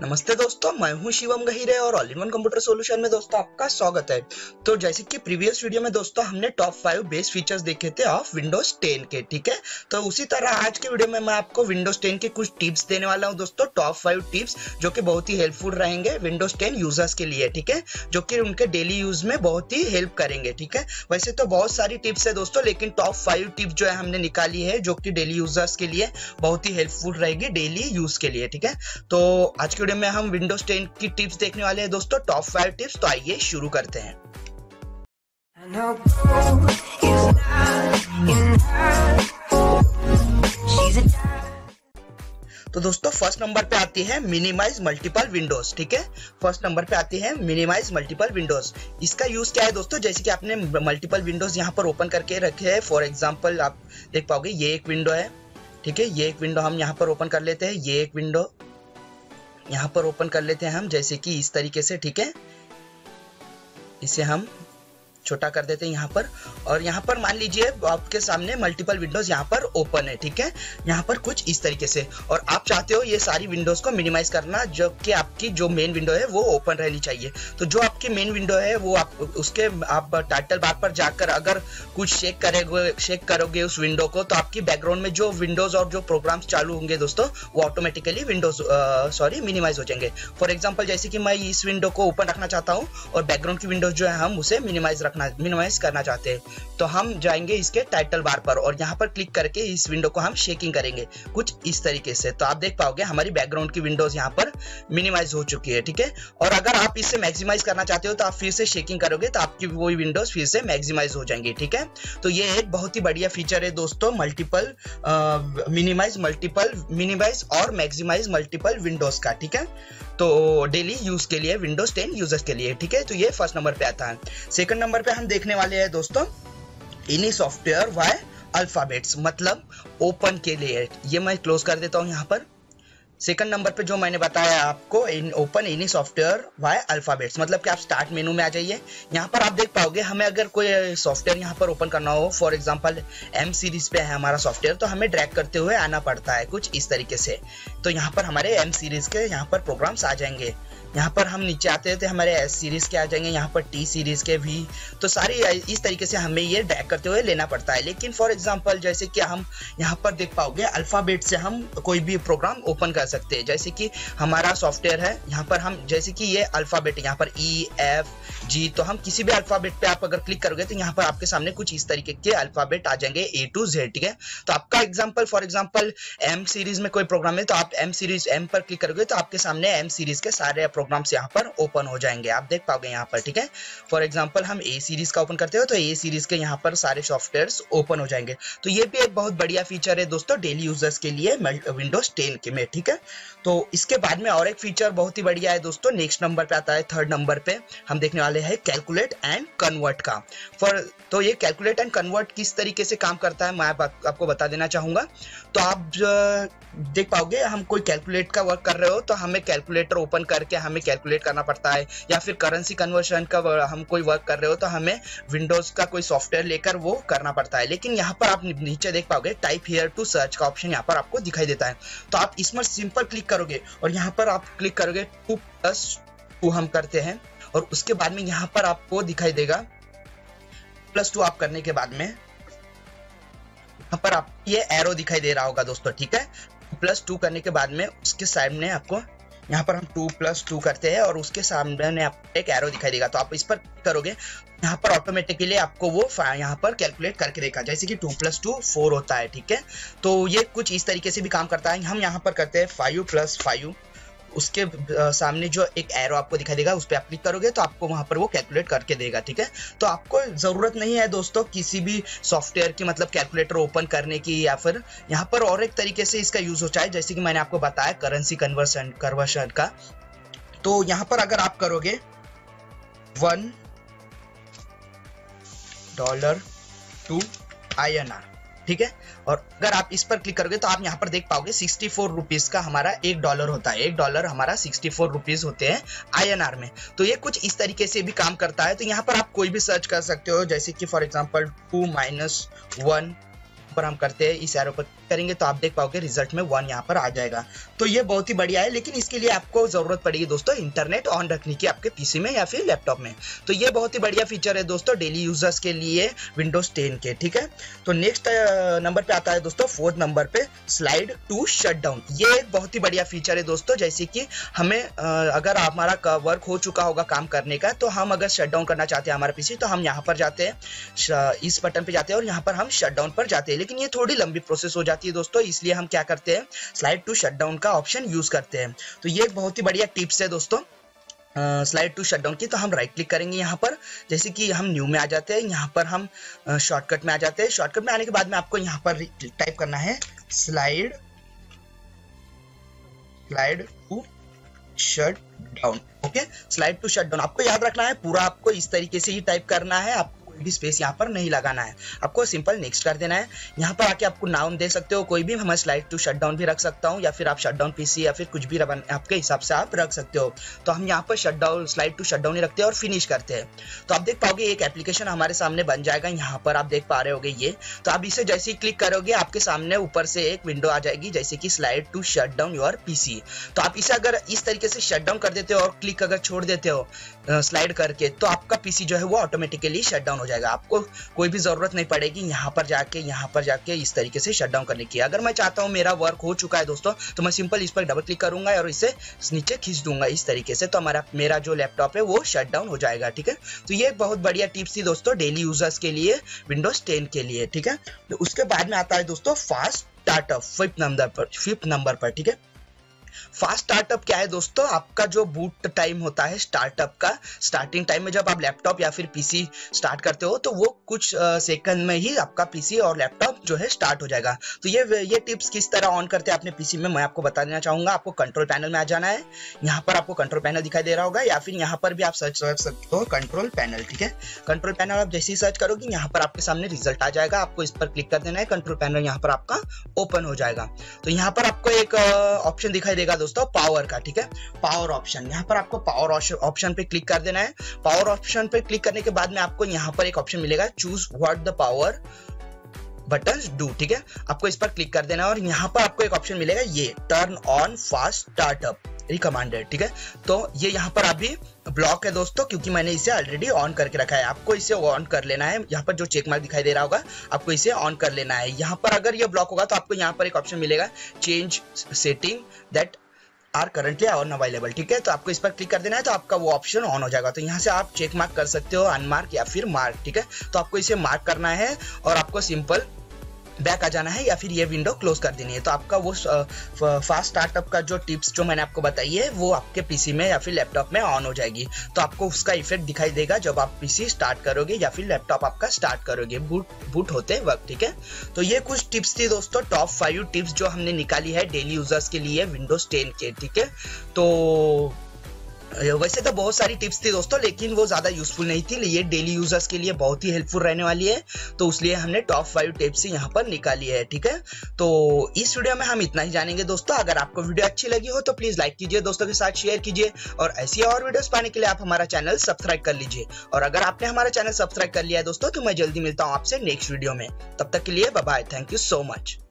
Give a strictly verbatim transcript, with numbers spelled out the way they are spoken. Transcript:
नमस्ते दोस्तों, मैं हूं शिवम गहिरे और all in one computer solution में दोस्तों आपका स्वागत है। तो जैसे कि प्रीवियस वीडियो में दोस्तों हमने टॉप फाइव बेस्ट फीचर्स देखे थे ऑफ विंडोज टेन के, ठीक है। तो उसी तरह आज के वीडियो में मैं आपको विंडोज टेन के कुछ टिप्स देने वाला हूं दोस्तों, टॉप फाइव टिप्स जो कि बहुत ही हेल्पफुल रहेंगे विंडोज टेन यूजर्स के लिए, ठीक है, जो कि उनके डेली यूज में बहुत ही हेल्प करेंगे, ठीक है। वैसे तो बहुत सारी टिप्स है दोस्तों, लेकिन टॉप फाइव टिप्स जो है हमने निकाली है जो कि डेली यूजर्स के लिए बहुत ही हेल्पफुल रहेगी डेली यूज के लिए, ठीक है। तो आज के वीडियो में हम विंडोज टेन की टिप्स देखने वाले हैं दोस्तों, टॉप फाइव टिप्स। तो आइए शुरू करते हैं। तो दोस्तों फर्स्ट नंबर पे आती है मिनिमाइज मल्टीपल विंडोज, ठीक है। फर्स्ट नंबर पे आती है मिनिमाइज मल्टीपल विंडोज। इसका यूज क्या है दोस्तों, जैसे कि आपने मल्टीपल विंडोज यहाँ पर ओपन करके रखे हैं। फॉर एग्जांपल आप देख पाओगे ये एक विंडो है, ठीक है, ये एक विंडो हम यहाँ पर ओपन कर लेते हैं, ये एक विंडो यहाँ पर ओपन कर लेते हैं हम, जैसे कि इस तरीके से, ठीक है। इसे हम छोटा कर देते हैं यहाँ पर, और यहाँ पर मान लीजिए आपके सामने मल्टीपल विंडोज यहाँ पर ओपन है, ठीक है, यहाँ पर कुछ इस तरीके से, और आप चाहते हो ये सारी विंडोज को मिनिमाइज करना, जो कि आपकी जो मेन विंडो है वो ओपन रहनी चाहिए। तो जो आपकी मेन विंडो है वो आप उसके आप टाइटल बार पर जाकर अगर कुछ शेक करेंगे शेक करोगे उस विंडो को, तो आपकी बैकग्राउंड में जो विंडोज और जो प्रोग्राम्स चालू होंगे दोस्तों वो ऑटोमेटिकली विंडोज सॉरी मिनिमाइज हो जाएंगे। फॉर एग्जाम्पल जैसे कि मैं इस विंडो को ओपन रखना चाहता हूँ और बैकग्राउंड की विंडोज जो है हम उसे मिनिमाइज मिनिमाइज करना चाहते हैं, तो हम जाएंगे इसके टाइटल बार पर और यहाँ पर क्लिक करके इस विंडो को हम शेकिंग करेंगे कुछ इस तरीके से। तो आप देख पाओगे हमारी बैकग्राउंड की विंडोज यहाँ पर मिनिमाइज हो चुकी है, ठीक है। और अगर आप इसे मैक्सिमाइज करना चाहते हो तो आप फिर से शेकिंग करोगे तो आपकी वही विंडोज फिर से मैक्सिमाइज हो जाएंगी, ठीक है। तो ये एक बहुत ही बढ़िया फीचर है दोस्तों, मल्टीपल मिनिमाइज मल्टीपल मिनिमाइज और मैक्सिमाइज मल्टीपल विंडोज का, ठीक है। तो डेली यूज के लिए विंडोज टेन यूजर्स के लिए, ठीक है। तो ये फर्स्ट नंबर पे आता है। सेकंड नंबर पे हम देखने वाले हैं दोस्तों इनी सॉफ्टवेयर वाई अल्फाबेट्स, मतलब ओपन के लिए। ये मैं क्लोज कर देता हूं यहाँ पर। सेकंड नंबर पे जो मैंने बताया आपको, इन ओपन इनी सॉफ्टवेयर वाई अल्फाबेट्स, मतलब कि आप स्टार्ट मेनू में आ जाइए। यहाँ पर आप देख पाओगे हमें अगर कोई सॉफ्टवेयर यहाँ पर ओपन करना हो, फॉर एग्जांपल एम सीरीज पे है हमारा सॉफ्टवेयर, तो हमें ड्रैग करते हुए आना पड़ता है कुछ इस तरीके से। तो यहाँ पर हमारे एम सीरीज के यहाँ पर प्रोग्राम्स आ जाएंगे। यहाँ पर हम नीचे आते हैं तो हमारे एस सीरीज के आ जाएंगे, यहाँ पर टी सीरीज के भी। तो सारी इस तरीके से हमें ये ड्रैग करते हुए लेना पड़ता है। लेकिन फॉर एग्जांपल जैसे कि हम यहाँ पर देख पाओगे अल्फाबेट से हम कोई भी प्रोग्राम ओपन कर सकते हैं। जैसे कि हमारा सॉफ्टवेयर है, यहाँ पर हम जैसे कि ये अल्फाबेट है, यहाँ पर ई एफ जी, तो हम किसी भी अल्फाबेट पे आप अगर क्लिक करोगे तो यहाँ पर आपके सामने कुछ इस तरीके के अल्फाबेट आ जाएंगे ए टू जेड, ठीक है। तो आपका example for example M series में कोई प्रोग्राम है तो आप एम सीरीज एम पर क्लिक करोगे तो आपके सामने एम सीरीज के सारे प्रोग्राम्स यहाँ पर ओपन हो जाएंगे, आप देख पाओगे यहाँ पर, ठीक है। फॉर एग्जांपल हम ए सीरीज का ओपन करते हो तो ए सीरीज के यहाँ पर सारे सॉफ्टवेयर्स ओपन हो जाएंगे। तो ये भी एक बहुत बढ़िया फीचर है दोस्तों डेली यूजर्स के लिए विंडोज टेन के में, ठीक है। तो इसके बाद में और एक फीचर बहुत ही बढ़िया है दोस्तों, नेक्स्ट नंबर पे आता है, थर्ड नंबर पे हम देखने वाले हैं कैलकुलेट एंड कन्वर्ट का। फॉर तो ये कैलकुलेट एंड कन्वर्ट किस तरीके से काम करता है मैं आप, आपको बता देना चाहूंगा। तो आप देख पाओगे हम कोई कैलकुलेट का वर्क कर रहे हो तो हमें कैलकुलेटर ओपन करके हमें कैलकुलेट करना पड़ता है, या फिर करेंसी कन्वर्शन का हम कोई वर्क कर रहे हो तो हमें विंडोज का कोई सॉफ्टवेयर लेकर वो करना पड़ता है। लेकिन यहाँ पर आप नीचे देख पाओगे टाइप हियर टू सर्च का ऑप्शन यहाँ पर आपको दिखाई देता है। तो आप इसमें सिंपल क्लिक करोगे और यहाँ पर आप क्लिक करोगे टू प्लस टू हम करते हैं, और उसके बाद में यहाँ पर आपको दिखाई देगा प्लस टू आप करने के बाद में यहाँ पर आप ये एरो दिखाई दे रहा होगा दोस्तों, ठीक है। प्लस टू करने के बाद में उसके सामने आपको यहाँ पर हम टू प्लस टू करते हैं और उसके सामने आपको एक एरो दिखाई देगा। तो आप इस पर करोगे यहाँ पर ऑटोमेटिकली आपको वो यहाँ पर कैलकुलेट करके देगा, जैसे कि टू प्लस टू फोर होता है, ठीक है। तो ये कुछ इस तरीके से भी काम करता है। हम यहाँ पर करते हैं फाइव प्लस फाइव, उसके सामने जो एक एरो आपको दिखाई देगा उस पर आप क्लिक करोगे तो आपको वहां पर वो कैलकुलेट करके देगा, ठीक है। तो आपको जरूरत नहीं है दोस्तों किसी भी सॉफ्टवेयर की, मतलब कैलकुलेटर ओपन करने की, या फिर यहाँ पर और एक तरीके से इसका यूज होता है जैसे कि मैंने आपको बताया करेंसी कन्वर्सन कन्वर्शन का। तो यहाँ पर अगर आप करोगे one dollar to I N R, ठीक है, और अगर आप इस पर क्लिक करोगे तो आप यहाँ पर देख पाओगे सिक्सटी फोर रुपीज का हमारा एक डॉलर होता है, एक डॉलर हमारा सिक्सटी फोर रुपीज होते हैं आई एन आर में। तो ये कुछ इस तरीके से भी काम करता है। तो यहाँ पर आप कोई भी सर्च कर सकते हो, जैसे कि for example two minus one पर हम करते हैं, इस एरो पर करेंगे तो आप देख पाओगे रिजल्ट में वन यहाँ पर आ जाएगा। तो ये बहुत ही बढ़िया है, लेकिन इसके लिए आपको जरूरत पड़ेगी दोस्तों इंटरनेट ऑन रखने की आपके पीसी में या फिर लैपटॉप में। तो ये बहुत ही बढ़िया फीचर है दोस्तों डेली यूजर्स के लिए विंडोज टेन के, ठीक है। तो नेक्स्ट नंबर पे आता है दोस्तों फोर्थ नंबर पे स्लाइड टू शटडाउन। ये एक बहुत ही बढ़िया फीचर है दोस्तों, जैसे कि हमें अगर हमारा वर्क हो चुका होगा काम करने का, तो हम अगर शटडाउन करना चाहते हैं हमारा पीसी, तो हम यहाँ पर जाते हैं, इस बटन पे जाते हैं और यहाँ पर हम शटडाउन पर जाते हैं। लेकिन ये थोड़ी लंबी प्रोसेस हो जाती है दोस्तों, इसलिए हम क्या करते हैं स्लाइड टू शटडाउन का ऑप्शन यूज करते हैं। तो ये एक बहुत ही बढ़िया टिप्स है दोस्तों स्लाइड टू शटडाउन की। तो हम राइट क्लिक करेंगे यहाँ पर, जैसे कि हम न्यू में आ जाते हैं, यहाँ पर हम शॉर्टकट में आ जाते हैं। शॉर्टकट में आने के बाद में आपको यहाँ पर टाइप करना है slide slide to shut down. Okay, slide to shut down आपको याद रखना है, पूरा आपको इस तरीके से ही टाइप करना है, आपको कोई भी स्पेस यहाँ पर नहीं लगाना है, आपको सिंपल नेक्स्ट कर देना है। यहाँ पर आके आपको नाम दे सकते हो कोई भी, मैं स्लाइड टू शट डाउन भी रख सकता हूँ, या फिर आप शट डाउन पीसी या फिर कुछ भी आपके हिसाब से आप रख सकते हो। तो हम यहाँ पर shut down slide to shut down ही रखते हैं और फिनिश करते हैं। तो आप देख पाओगे एक एप्लीकेशन हमारे सामने बन जाएगा, यहाँ पर आप देख पा रहे होगे ये। तो आप इसे जैसे ही क्लिक करोगे आपके सामने ऊपर से एक विंडो आ जाएगी, जैसे कि slide to shut down your PC. तो आप इसे अगर इस तरीके से शट डाउन कर देते हो और क्लिक अगर छोड़ देते हो स्लाइड करके, तो आपका पीसी जो है वो ऑटोमेटिकली शट डाउन हो जाएगा। आपको कोई भी जरूरत नहीं पड़ेगी यहाँ पर जाके यहाँ पर जाके इस तरीके से शट डाउन करने की। अगर मैं चाहता हूँ मेरा वर्क हो चुका है दोस्तों, तो मैं सिंपल इस पर डबल क्लिक करूंगा और इसे नीचे खींच दूंगा इस तरीके से, तो हमारा मेरा जो लैपटॉप है वो शट डाउन हो जाएगा, ठीक है। तो ये बहुत बढ़िया टिप्स थी दोस्तों डेली यूजर्स के लिए विंडोज टेन के लिए, ठीक है। तो उसके बाद में आता है दोस्तों फास्ट स्टार्टअप फिफ्थ नंबर पर फिफ्थ नंबर पर ठीक है। फास्ट स्टार्टअप क्या है दोस्तों, आपका जो बूट टाइम होता है स्टार्टअप का, स्टार्टिंग टाइम में जब आप लैपटॉप या फिर पीसी स्टार्ट करते हो, तो वो कुछ सेकंड में ही आपका पीसी और लैपटॉप जो है स्टार्ट हो जाएगा। तो ये ये टिप्स किस तरह ऑन करते हैं अपने पीसी में मैं आपको बता देना चाहूंगा। आपको कंट्रोल पैनल में आ जाना है, यहाँ पर आपको कंट्रोल पैनल दिखाई दे रहा होगा, या फिर यहाँ पर भी आप सर्च कर सकते हो कंट्रोल पैनल, ठीक है। कंट्रोल पैनल आप जैसे ही सर्च करोगे यहाँ पर आपके सामने रिजल्ट आ जाएगा, आपको इस पर क्लिक कर देना है, कंट्रोल पैनल यहाँ पर आपका ओपन हो जाएगा। तो यहाँ पर आपको एक ऑप्शन दिखाई देगा दोस्तों पावर का, ठीक है, पावर ऑप्शन। यहाँ पर आपको पावर ऑप्शन पे क्लिक कर देना है। पावर ऑप्शन पे क्लिक करने के बाद में आपको यहाँ पर एक ऑप्शन मिलेगा choose what the power buttons do, ठीक है। आपको इस पर क्लिक कर देना है और यहाँ पर आपको एक ऑप्शन मिलेगा ये turn on fast startup recommended, ठीक है। तो ये यहाँ पर अभी ब्लॉक है दोस्तों, क्योंकि मैंने इसे ऑलरेडी ऑन करके रखा है। आपको इसे ऑन कर लेना है, यहाँ पर जो चेक मार्क दिखाई दे रहा होगा आपको इसे ऑन कर लेना है। यहाँ पर अगर ये ब्लॉक होगा तो आपको यहाँ पर एक ऑप्शन मिलेगा change setting that are currently on available, ठीक है। तो आपको इस पर क्लिक कर देना है, तो आपका वो ऑप्शन ऑन हो जाएगा। तो यहाँ से आप चेक मार्क कर सकते हो अनमार्क या फिर मार्क, ठीक है। तो आपको इसे मार्क करना है और आपको सिंपल बैक आ जाना है या फिर ये विंडो क्लोज कर देनी है। तो आपका वो फास्ट स्टार्टअप का जो टिप्स जो मैंने आपको बताई है वो आपके पीसी में या फिर लैपटॉप में ऑन हो जाएगी। तो आपको उसका इफेक्ट दिखाई देगा जब आप पीसी स्टार्ट करोगे या फिर लैपटॉप आपका स्टार्ट करोगे बूट बूट होते वक्त, ठीक है। तो ये कुछ टिप्स थी दोस्तों, टॉप फाइव टिप्स जो हमने निकाली है डेली यूजर्स के लिए विंडोज टेन के, ठीक है। तो वैसे तो बहुत सारी टिप्स थी दोस्तों, लेकिन वो ज्यादा यूजफुल नहीं थी, ये डेली यूजर्स के लिए बहुत ही हेल्पफुल रहने वाली है। तो इसलिए हमने टॉप फाइव टिप्स यहाँ पर निकाली है, ठीक है। तो इस वीडियो में हम इतना ही जानेंगे दोस्तों। अगर आपको वीडियो अच्छी लगी हो तो प्लीज लाइक कीजिए, दोस्तों के साथ शेयर कीजिए, और ऐसी और वीडियोस पाने के लिए आप हमारा चैनल सब्सक्राइब कर लीजिए। और अगर आपने हमारा चैनल सब्सक्राइब कर लिया है दोस्तों, तो मैं जल्दी मिलता हूँ आपसे नेक्स्ट वीडियो में। तब तक के लिए bye bye, thank you so much.